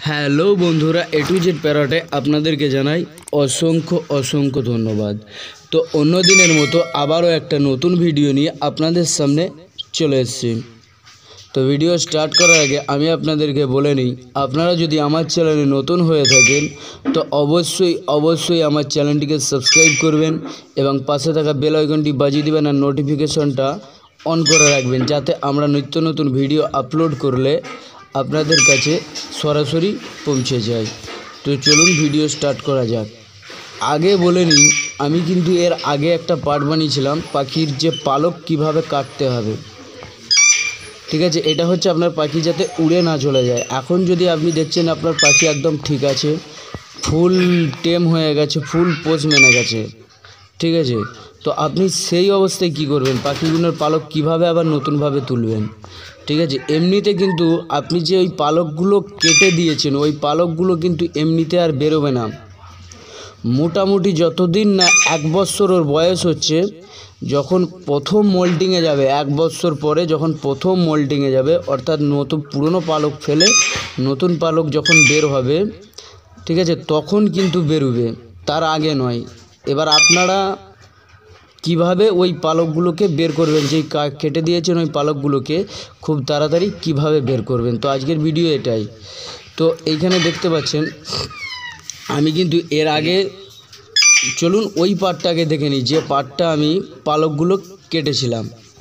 Hello বন্ধুরা, এ to Z প্যারাটে আপনাদেরকে জানাই অসংখ্য ধন্যবাদ। তো অন্য দিনের মতো আবারও একটা নতুন ভিডিও নিয়ে আপনাদের সামনে চলে এসেছি। তো ভিডিও স্টার্ট করার আগে আমি আপনাদেরকে বলে নিই, আপনারা যদি আমার চ্যানেলে নতুন হয়ে থাকেন তো অবশ্যই আমার চ্যানেলটিকে সাবস্ক্রাইব করবেন এবং পাশে থাকা বেল আইকনটি বাজিয়ে দিবেন আর নোটিফিকেশনটা অন করে রাখবেন, যাতে আমরা নিত্য নতুন ভিডিও আপলোড করলে আপনাদের কাছে সরাসরি পৌঁছে যায়। তো চলুন ভিডিও স্টার্ট করা যাক। আগে বলে নিই, আমি কিন্তু এর আগে একটা পার্ট বানিয়েছিলাম পাখির যে পালক কিভাবে কাটতে হবে। ঠিক আছে, এটা হচ্ছে আপনার পাখি যাতে উড়ে না চলে যায়। এখন যদি আপনি দেখছেন আপনার পাখি একদম ঠিক আছে, ফুল টেম হয়ে গেছে, ফুল পোজ মেনে গেছে, ঠিক আছে, তো আপনি সেই অবস্থায় কি করবেন, পাখিগুলোর পালক কিভাবে আবার নতুনভাবে তুলবেন। ঠিক আছে, এমনিতে কিন্তু আপনি যে ওই পালকগুলো কেটে দিয়েছেন ওই পালকগুলো কিন্তু এমনিতে আর বেরোবে না। মোটামুটি যতদিন না 1 বছর ওর বয়স হচ্ছে, যখন প্রথম মোল্টিংয়ে যাবে, 1 বছর পরে যখন প্রথম মোল্টিংয়ে যাবে, অর্থাৎ নতুন পুরনো পালক ফেলে নতুন পালক যখন বের হবে, ঠিক আছে, তখন কিন্তু বেরোবে, তার আগে নয়। এবার আপনারা কিভাবে ওই পালকগুলোকে বের করবেন, যেই কেটে দিয়েছেন ওই পালকগুলোকে খুব তাড়াতাড়ি কিভাবে বের করবেন, তো আজকের ভিডিও এটাই। তো এইখানে দেখতে পাচ্ছেন আমি কিন্তু এর আগে, চলুন ওই পার্টটাকে দেখে নিই যে পার্টটা আমি পালকগুলো কেটেছিলাম।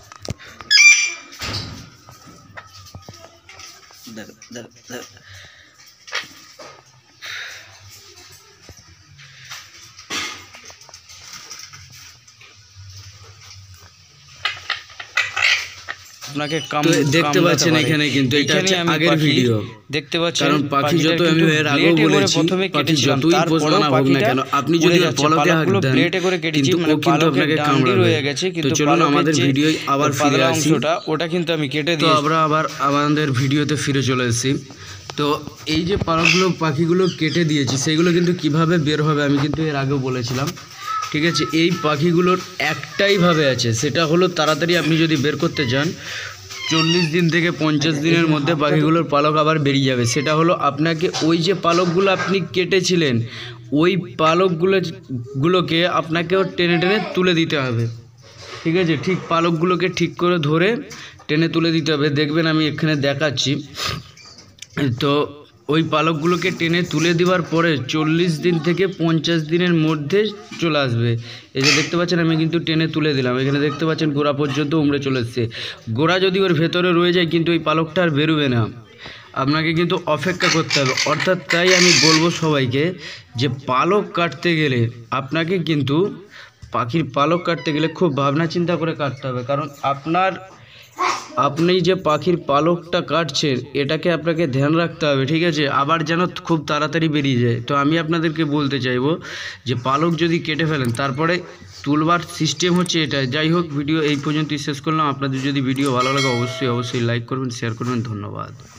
আপনাকে দেখতে পাচ্ছেন এখানে কিন্তু এটা হচ্ছে আগের ভিডিও দেখতে পাচ্ছেন, কারণ পাখি যত আমি এর আগেও বলেছি, পাখি যতই পোষ বানা হোক না কেন, আপনি যদি পলকে হাত দেন প্লেটে করে কেটেছি, কিন্তু ও কিন্তু আপনাকে কামড়াবে হয়ে গেছে। তো চলুন আমাদের ভিডিও আবার ফিরে আসি। ওটা কিন্তু আমি কেটে তো আমরা আবার আমাদের ভিডিওতে ফিরে চলে এসেছি। তো এই যে পালকগুলো পাখিগুলো কেটে দিয়েছি সেগুলো কিন্তু কিভাবে বের হবে আমি কিন্তু এর আগেও বলেছিলাম। ঠিক আছে, এই পাখিগুলোর একটাই ভাবে আছে, সেটা হলো তাড়াতাড়ি আপনি যদি বের করতে চান 40 দিন থেকে 50 দিনের মধ্যে পাখিগুলোর পালক আবার বেরিয়ে যাবে। সেটা হলো আপনাকে ওই যে পালকগুলো আপনি কেটেছিলেন ওই পালকগুলোকে আপনাকেও টেনে টেনে তুলে দিতে হবে। ঠিক আছে, ঠিক পালকগুলোকে ঠিক করে ধরে টেনে তুলে দিতে হবে। দেখবেন আমি এখানে দেখাচ্ছি। তো ওই পালকগুলোকে টেনে তুলে দেওয়ার পরে 40 দিন থেকে 50 দিনের মধ্যে চলে আসবে। এই যে দেখতে পাচ্ছেন আমি কিন্তু টেনে তুলে দিলাম, এখানে দেখতে পাচ্ছেন গোড়া পর্যন্ত উমড়ে চলে এসছে। গোড়া যদি ওর ভেতরে রয়ে যায় কিন্তু ওই পালকটা আর বেরোবে না, আপনাকে কিন্তু অপেক্ষা করতে হবে। অর্থাৎ তাই আমি বলবো সবাইকে যে পালক কাটতে গেলে আপনাকে কিন্তু পাখির পালক কাটতে গেলে খুব ভাবনা চিন্তা করে কাটতে হবে, কারণ আপনি যে পাখির পালকটা কাটছেন এটাকে আপনাকে ধ্যান রাখতে হবে। ঠিক আছে, আবার যেন খুব তাড়াতাড়ি বেরিয়ে যায়। তো আমি আপনাদেরকে বলতে চাইবো যে পালক যদি কেটে ফেলেন তারপরে তুলবার সিস্টেম হচ্ছে এটা। যাই হোক, ভিডিও এই পর্যন্তই শেষ করলাম। আপনাদের যদি ভিডিও ভালো লাগে অবশ্যই লাইক করবেন, শেয়ার করবেন। ধন্যবাদ।